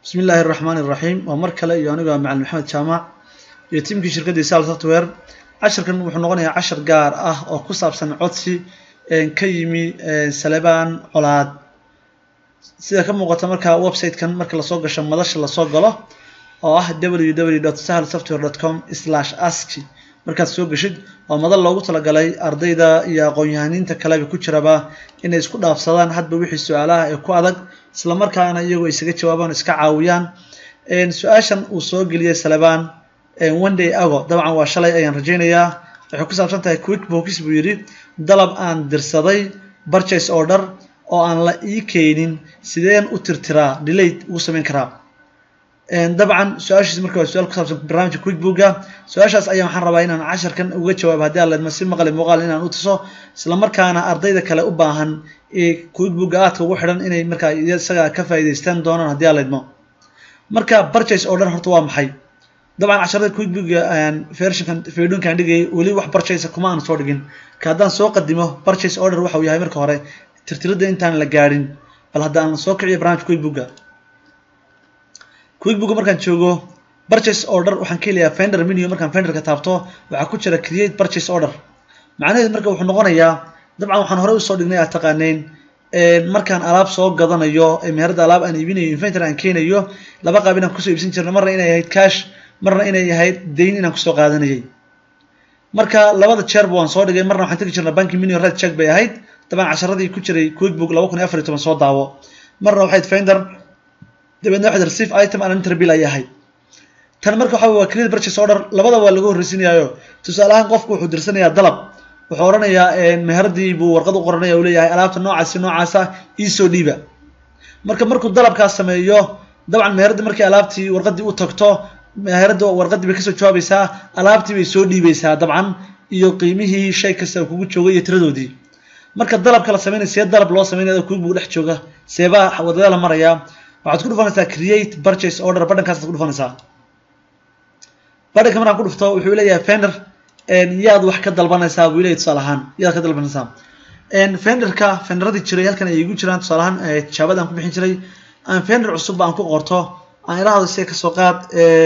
بسم الله الرحمن الرحيم ومركله iyo aniga macallin Maxamed Jaamac iyo tiimkii shirkadda Sal Software casharkan wuxuu noqonayaa cashar gaar ah oo ku saabsan codsi ka yimi Salebaan Colaad sida ka muuqata marka website-kan marka la soo gasho madasha la soo galo oo ah www.sahalsoftware.com/ask markaad soo gashid oo madal loogu talagalay ardayda iyo aqoon-yahaniinta kale ku jiraba inay isku dhaafsadaan hadba wixii su'aalaha ee ku adag isla markaana iyagoo isaga jawaabaan iska caawiyaan su'aashan uu soo geliyay Salebaan one day ago dabcan waa shalay ayaan rajaynayaa waxay ku saabsan tahay QuickBooks buu yiri dalab aan dirsaday purchase order oo aan la ii keenin sideen u tirtiraa delete ugu sameyn karaa dabcan su'aashiis marka waa su'aal ku saabsan barnaamijka QuickBooks su'aashaas ayaan waxaan rabaa inaan casharkan uga jawaabo haddii aad leedahay si maqal muuqaal inaan u tuso isla markaana ardayda kale u baahan ee QuickBooks aadka ugu xidhan inay marka isaga ka faa'iideystaan doonaan haddii aad leedahay marka purchase order horta waa maxay dabcan casharada QuickBooks version kan dhigay wali wax purchase kuma aan soo dhigin ka hadaan soo qadimo purchase order waxa uu yahay marka hore tirtirida intaan la gaarin bal hadaan soo kiciyo barnaamijka QuickBooks markaan joogo purchase order waxaan ka helayaa vendor menu markaan vendor-ka taabto waxa ku jira create purchase order macnaheedu marka wuxuu noqonayaa dabcan waxaan hore u soo dhignay aad taqaaneen markaan alaab soo gadanayo meherada alaab aan iibinayo inventory aan keenayo laba qaab inaan ku soo iibsan jirnay marna inay ahayd cash marna inay ahayd deyn inaan ku soo qaadanayay marka labada jeer waan soo dhigay marna waxaan tagi jirnay bank menu red check bay ahayd dabcan casharadii ku jiray QuickBooks 2014 soo daawo marna waxay vendor dabadna waxa receive item and enter bill ay ahayd tan marka waxa waa create purchase order labada waa lagu horreysiinayo tusaalahan qofku wuxuu dirsanayaa dalab wuxuu oranayaa meheradii buu warqad u qoranayaa uu leeyahay alaabta noocaasa ii soo dhiiba markuu dalabkaas sameeyo dabcan meherada markii alaabtii warqadii u tagto meherada warqadii bay ka soo jawaabaysaa alaabtii bay soo dhiibaysaa dabcan iyo qiimihii shay kasta kugu joogay iyo tiradoodii marka dalabka la sameeyo dalab loo sameeyo QuickBooks dhex jooga seeba wadada la maraya waxaad ku dhufanaysaa create purchase order badhankaas ku dhufanaysaa badhanka markaan ku dhufto wuxuu leeyahay vendor yaad wax ka dalbanaysaa buu leeyahay tusaalahan yaad ka dalbanaysaa vendorradii jiray halkan ay igu jiraan tusaalahan jawaabada aan ku bixin jiray aan vendor cusub aan ku qorto aan ilaahdo si ka soo qaad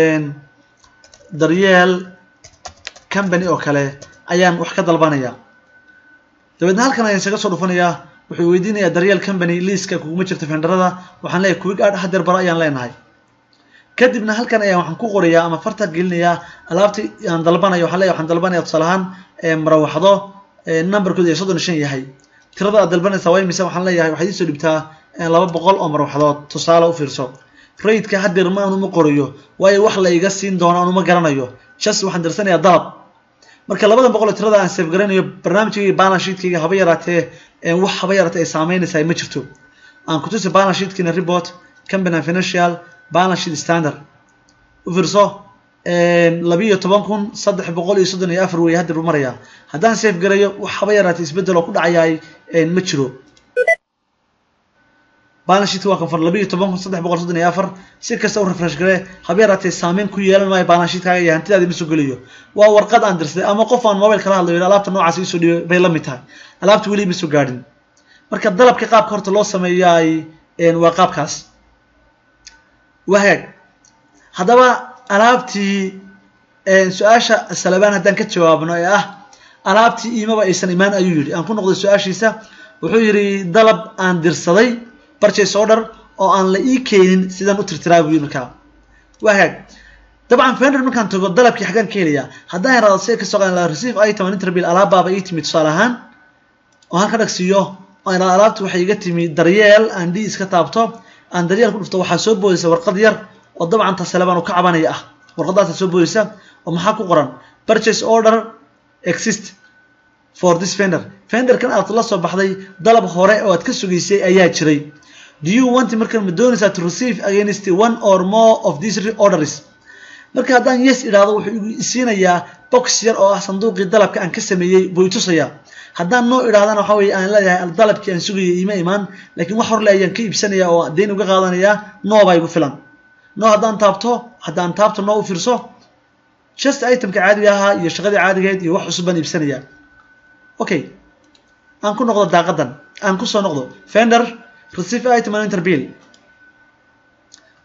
Daryeel company oo kale ayaan wax ka dalbanayaa dabadna halkan ayaan isaga soo dhufanayaa wuxuu weydiinayaa Daryeel company liiska kuma jirto vendorrada waxaan leeyahay quick add hadeer bar ayaan leenahay kadibna halkan ayaan waxaan ku qorayaa ama farta gelinayaa alaabtii aan dalbanayo waxaan dalbanayaa tusaalahan marawaxdo numberkoodu 35 yahay tirada aad dalbanaysaa way mise waxaan leeyahay waxaad soo dhibtaa 200 oo marawaxdood tusaale u fiirso rate-ka hadeer ma aanu ma qorayo waayo wax la iga siin doono aanu ma garanayo just waxaan dirsanayaa dalab marka 200 tirada aan save garanayo barnaamijkayga balance sheet-kayga haba yaraatee wax haba yaraatee ay saameynaysaa ma jirto aan ku tusi balance sheet-kina report company financial balance sheet standard u fiirso 12334 way hadda maraya hadaan save garayo wax haba yaraatee isbedel oo ku dhacayay ma jiro balance sheet waa kan 12334 si kasta u refresh gare haba yaraatee saameyn ku yeelan maayo balance sheet-kaaga iyo hantidaada ma soo geliyo waa warqad aan dirsaday ama qof aan mobile kala hadlayo alaabta noocaas ii soo dhibay bay la mid tahay alaabta weli ma soo gaadhin marka dalabka qaabka horta loo sameeyay waa qaabkaas wahag hadaba alaabtii su'aasha Salebaan hadaan ka jawaabno ee ah alaabtii iimaba aysan imaan ayuu yiri aan ku noqday su'aashiisa wuxuu yiri dalab aan dirsaday purchase order oo aan la ii keenin sidaan u tirtiraa buu markaa wahag dabcan vendor markaan tago dalabkii xagan ka helaya hadaan yaraado si ka soo qaadan la receive item and enter bill alaababa ii timid tusaalahan oo aan ka dhagsiyo aan alaabtu waxay iga timid Daryeel aan dhii iska taabto aan Daryeel ku dhufto waxa soo boodaysa warqad yar oo dabcan ta Salebaan uu ka cabanaya ah warqadaas soo boodaysa oo maxaa ku qoran purchase order exist for this vendor kan aad la soo baxday dalab hore oo aad ka sugaysay ayaa jiray do you want markan ma doonaysaa to receive against one or more of these orders marka hadaan yes iraado wuxuu isiinayaa box yar oo ah sanduuqii dalabka aan ka sameeyay buu tusaya hadaan no iraadana waxa weey aan leeyahay dalabkii aan sugayay iimaan laakiin wax hor leeyaan ka iibsanaya oo deyn uga qaadanaya no bay ugu filan no hadaan taabto no u fiirso just itemka caadiga ah iyo shaqada caadigeed iyo wax cusub baan iibsanaya okay aan ku noqdo daaqadan aan ku soo noqdo vendor receive item and enter bill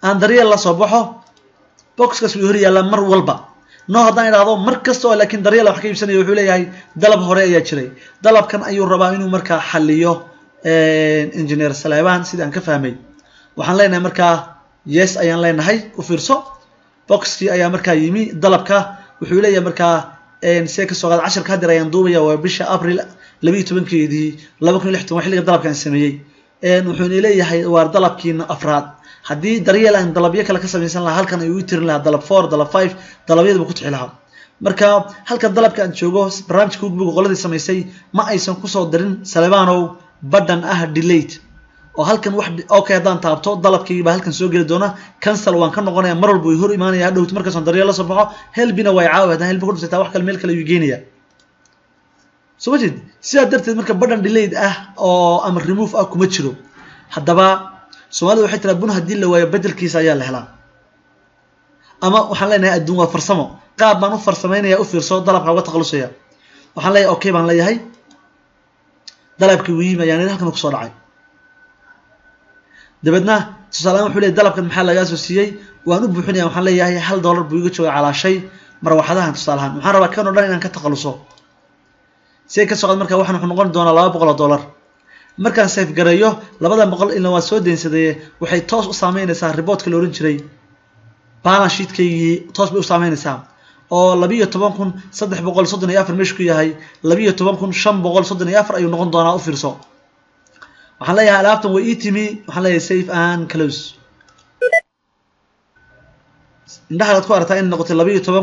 aan daryeel la soo baxo boxkaas wuu hor yaalla mar walba no haddaan idhaahdo mar kasta oo laakiin daryeel wax ka iibsanayo wuxuu leeyahay dalab hore ayaa jiray dalabkan ayuu rabaa inuu markaa xalliyo engineer Salebaan sida aan ka fahmay waxaan leenahay markaa yes ayaan leenahay u fiirso boxkii ayaa markaa yimi dalabka wuxuu leeyahay markaa see ka soo qaad 10 ka hadir ayaan duubaya waa bisha April 12keedii 2016 xilliga dalabkan sameeyay wuxuu leeyahay waa dalabkiina afraad haddii daryeel aan dalabyo kale ka samaysan lahaa halkan ay u tirin lahaa dalab 4 dalab 5 dalabyada ku tixi lahaa marka halka dalabka aan joogo barnaamijka Google qoladii samaysay ma aysan ku soo dirin Salebaanow badhan delayed oo halkan wax okay hadaan taabto dalabkii ba halkan soo gali doona cancel waan ka noqonayaa mar walba way hor imaanaya hadhow markaas aan daryeel la soo baxo helbina way caawinaysaa helbi ku dhasata wax kale meel kale uu geenaya soo sida darteed marka badhan delayed oo ama remove kuma jiro hadaba Soomaalidu waxay tiraa bun hadii la waayo bedelkiisa ayaa la helaa ama waxaan leenahay adduun waa farsamo qaab baan u farsameynaya u fiirso dalabka uga taqalusaya waxaan leeyahay okay baan leeyahay dalabkii wiima yani halkan ku soo dhacay dabadna tusaalahan wuxuu leeyahay dalabkan maxaa laga soo siiyay waan u buuxinayaa waxaan leeyahay $1 buu iga jooga calaashay marwaxadahan tusaalahan waxaan rabaa kan oo dhan inaan ka taqaluso si ka socod marka waxaan noqon doonaa $200 markaan save gareeyo 200 ilaa waa soo deensaday waxay toos u saameynaysaa reportka la oran jiray balance sheet-kaygi toos bay u saameynaysaa oo 12334 meesha ku yahay 12534 ayuu noqon doonaa u fiirso waxaan leeyahay alaabtan way ii timi waxaan leeyahay save and close indaha ku aragtaa in noqotay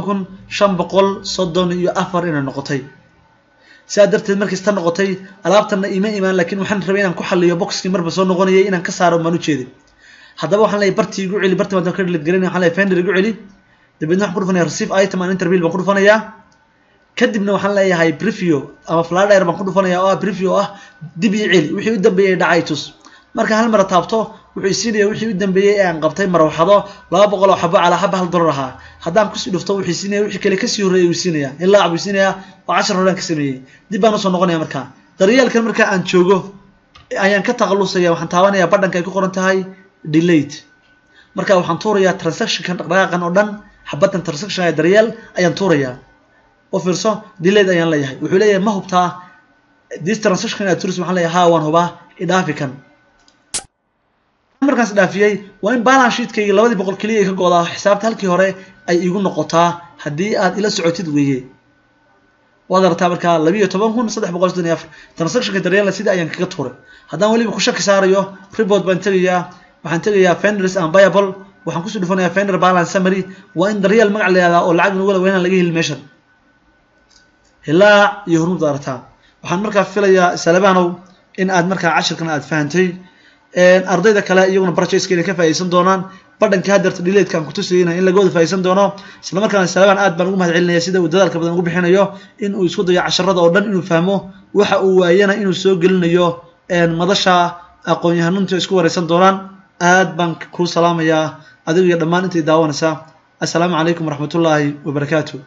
12534 inay noqotay سادرت المركز تنقطي ألعبتنا إيمان لكن وحنا ربينا نكحل يا بوكس كمرة بس نقول إيه إن كسر وما نشيد هذا بو حنا يبرتي يقول لي برتي ما تذكر اللي تقريني حنا فندر يقول لي تبينا نحكر فينا رسيف آيتم عن انترفيل بنقول فينا يا كدبنا وحنا لا هاي بريفيو أما فلاير بنقول فينا يا بريفيو دي بيعيل وحي قدام بيدعايتوس مركز هالمرة تابطه وحيصير وحي قدام بيان قبطين مرة وحضا لا بقول حبة على حبة هالضررها هذا كسي دفتو وحيصير وحي كله كسي ويصير إلا عب يصير و10 رولان كسمية دي بانو soo noqonaya marka daryeelkan marka aan joogo ayaan ka taqalusaya waxaan taabanaya badhanka ay ku qoran tahay delayed marka waxaan tuurayaa transaction kan dhaqdhaqaaqan oo dhan xabatan transaction ay daryeel ayaan tuurayaa oo fiirso delayed ayaan leeyahay wuxuu leeyahay ma hubtaa this transaction ay tuurayso waxaan leeyahay waan hubaa idaafi kan markaas dhaafiyay waa in balance sheet-kayga 200 kaliya ka goodaa xisaabta halkii hore ay igu noqotaa hadii aad ila socotid weeye وهذا تابركا 12334 ترانزاكشن كدريال سيده ayaan kaga tuuray hadaan waliba ku shaki saarayo report baan tagayaa waxaan tagayaa vendors and payable waxaan ku soo dhufanayaa vendor balance summary waa in daryeel magac leeyahay oo lacag wala weyn laga heli meeshan ilaa iyo hormud daarta waxaan markaa filayaa Salebaanow in aad markaa cashirkan aad fahantay ardayda kale iyaguna purchase-keena ka faa'iideysan doonaan badhanka hadarta delayed-kan ku tusayna in laga wada faa'iideysan doono isla markaana Salebaan aad baan ugu mahadcelinayaa sida uu dadaalka badan ugu bixinayo in uu isku dayo casharrada oo dhan inuu fahmo waxa uu waayana inuu soo gelinayo madasha aqoon-yahanunta isku wareysan doonaan aad baan ku salaamayaa adiga iyo dhammaan intii daawanaysa assalaamu calaykum waraxmatullaahi wabarakaatuh